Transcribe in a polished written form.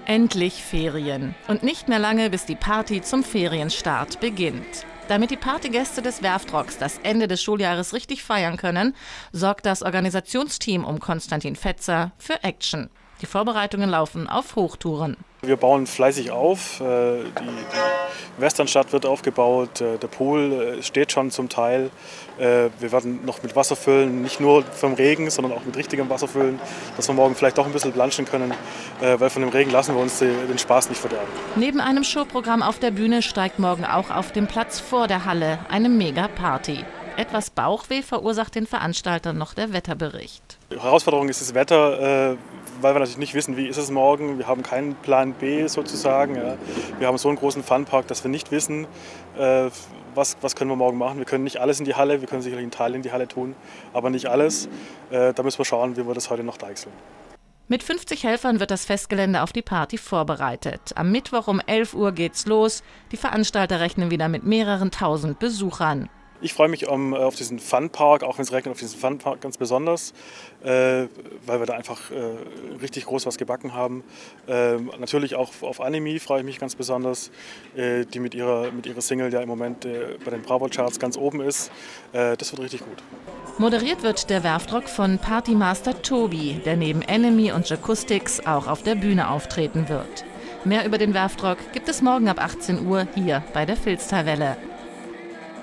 Endlich Ferien. Und nicht mehr lange, bis die Party zum Ferienstart beginnt. Damit die Partygäste des Werftrocks das Ende des Schuljahres richtig feiern können, sorgt das Organisationsteam um Konstantin Fetzer für Action. Die Vorbereitungen laufen auf Hochtouren. Wir bauen fleißig auf, die Westernstadt wird aufgebaut, der Pool steht schon zum Teil. Wir werden noch mit Wasser füllen, nicht nur vom Regen, sondern auch mit richtigem Wasser füllen, dass wir morgen vielleicht doch ein bisschen planschen können, weil von dem Regen lassen wir uns den Spaß nicht verderben. Neben einem Showprogramm auf der Bühne steigt morgen auch auf dem Platz vor der Halle eine Mega-Party. Etwas Bauchweh verursacht den Veranstaltern noch der Wetterbericht. Die Herausforderung ist das Wetter, weil wir natürlich nicht wissen, wie ist es morgen. Wir haben keinen Plan B sozusagen. Ja. Wir haben so einen großen Funpark, dass wir nicht wissen, was können wir morgen machen. Wir können nicht alles in die Halle, wir können sicherlich einen Teil in die Halle tun, aber nicht alles. Da müssen wir schauen, wie wir das heute noch deichseln. Mit 50 Helfern wird das Festgelände auf die Party vorbereitet. Am Mittwoch um 11 Uhr geht's los. Die Veranstalter rechnen wieder mit mehreren tausend Besuchern. Ich freue mich auf diesen Funpark, auch wenn es regnet, auf diesen Funpark ganz besonders, weil wir da einfach richtig groß was gebacken haben. Natürlich auch auf Anime freue ich mich ganz besonders, die mit ihrer Single ja im Moment bei den Bravo-Charts ganz oben ist. Das wird richtig gut. Moderiert wird der Werftrock von Partymaster Tobi, der neben Enemy und Jacoustics auch auf der Bühne auftreten wird. Mehr über den Werftrock gibt es morgen ab 18 Uhr hier bei der Vilstalwelle.